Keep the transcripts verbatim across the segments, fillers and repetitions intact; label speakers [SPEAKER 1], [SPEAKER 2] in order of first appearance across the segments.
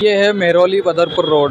[SPEAKER 1] ये है मेहरौली बदरपुर रोड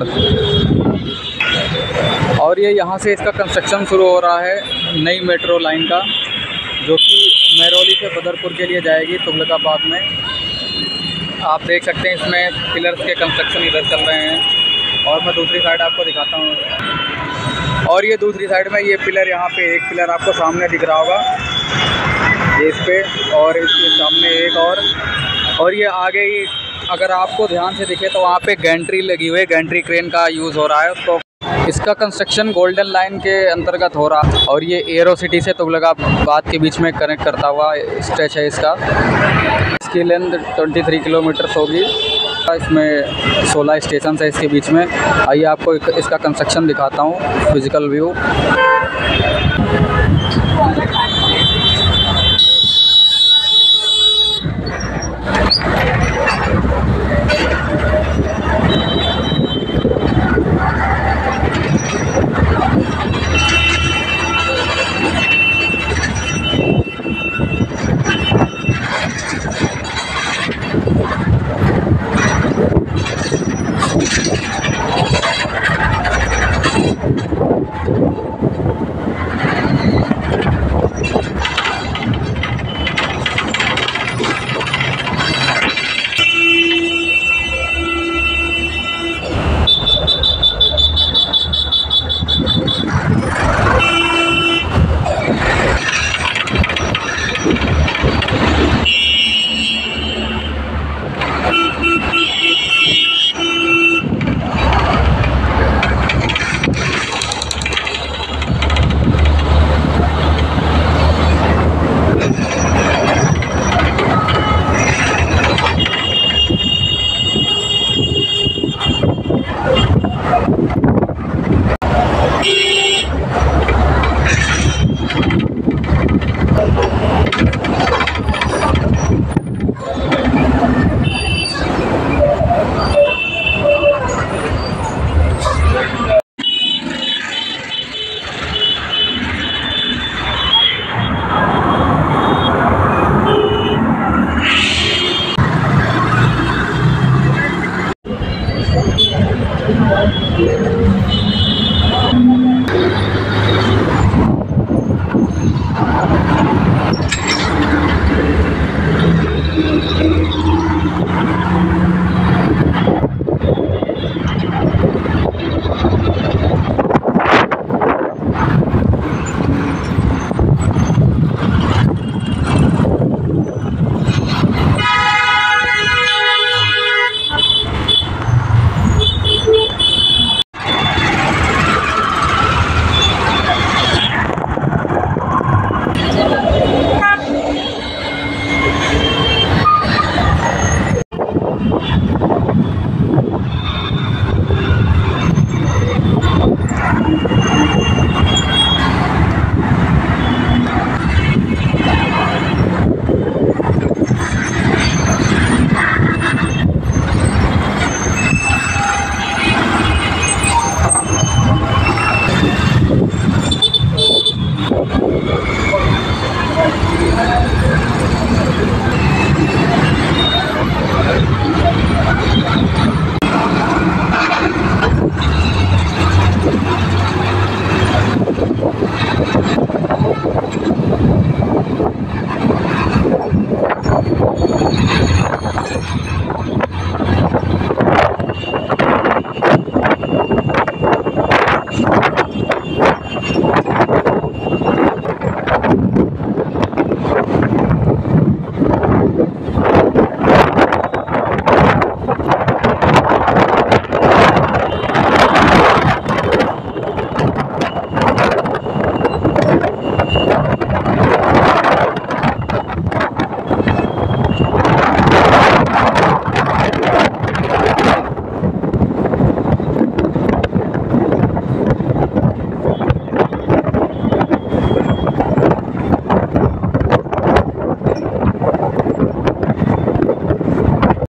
[SPEAKER 1] और ये यहाँ से इसका कंस्ट्रक्शन शुरू हो रहा है नई मेट्रो लाइन का, जो कि मेहरौली से बदरपुर के लिए जाएगी तुगलकाबाद में। आप देख सकते हैं इसमें पिलर्स के कंस्ट्रक्शन इधर चल रहे हैं और मैं दूसरी साइड आपको दिखाता हूँ। और ये दूसरी साइड में ये पिलर, यहाँ पे एक पिलर आपको सामने दिख रहा होगा ये इस पे, और इसके सामने एक और और ये आगे ही अगर आपको ध्यान से दिखे तो वहाँ पे गैंट्री लगी हुई है, गैंट्री क्रेन का यूज़ हो रहा है उसको। इसका कंस्ट्रक्शन गोल्डन लाइन के अंतर्गत हो रहा है और ये एरो सिटी से तुगलकाबाद के बीच में कनेक्ट करता हुआ स्ट्रेच है इसका। इसकी लेंथ तेईस किलोमीटर होगी। इसमें सोलह स्टेशन है इसके बीच में। आइए आपको इसका कंस्ट्रक्शन दिखाता हूँ, फिजिकल व्यू।